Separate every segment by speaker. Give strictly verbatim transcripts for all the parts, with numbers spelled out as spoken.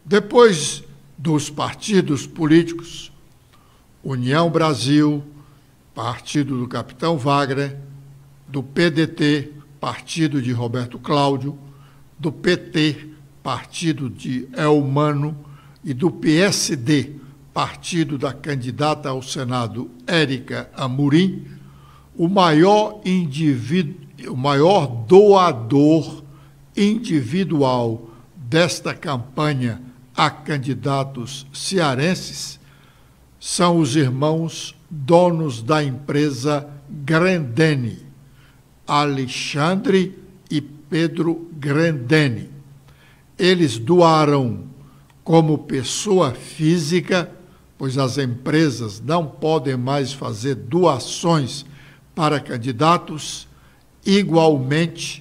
Speaker 1: Depois dos partidos políticos, União Brasil, partido do capitão Wagner, do P D T, partido de Roberto Cláudio, do P T, partido de Elmano, e do P S D, partido da candidata ao Senado Érica Amorim, o maior indivíduo, o maior doador individual desta campanha a candidatos cearenses são os irmãos donos da empresa Grendene, Alexandre e Pedro Grendene. Eles doaram como pessoa física, pois as empresas não podem mais fazer doações para candidatos, igualmente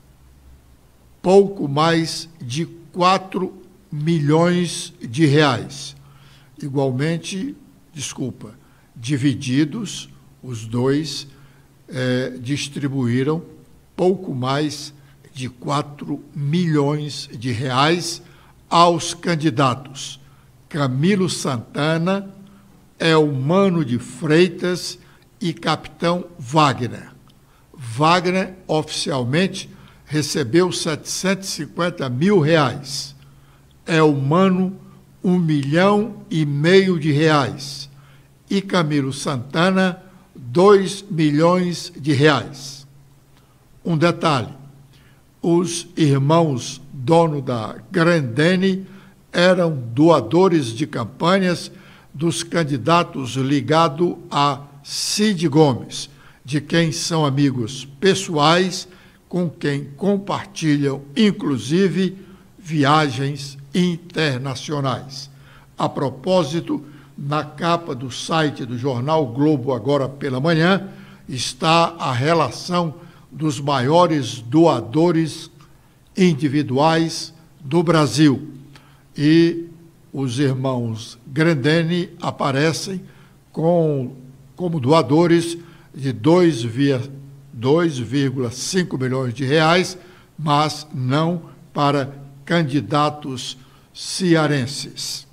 Speaker 1: pouco mais de quatro milhões de reais. Igualmente, desculpa, divididos, os dois eh, distribuíram pouco mais de quatro milhões de reais aos candidatos Camilo Santana, Elmano de Freitas e capitão Wagner. Wagner, oficialmente, recebeu setecentos e cinquenta mil reais. Elmano, um milhão e meio de reais. E Camilo Santana, dois milhões de reais. Um detalhe, os irmãos dono da Grendene eram doadores de campanhas dos candidatos ligados a Cid Gomes, de quem são amigos pessoais, com quem compartilham, inclusive, viagens internacionais. A propósito, na capa do site do jornal Globo, agora pela manhã, está a relação dos maiores doadores individuais do Brasil. E os irmãos Grendene aparecem com, como doadores de dois vírgula cinco milhões de reais, mas não para candidatos cearenses.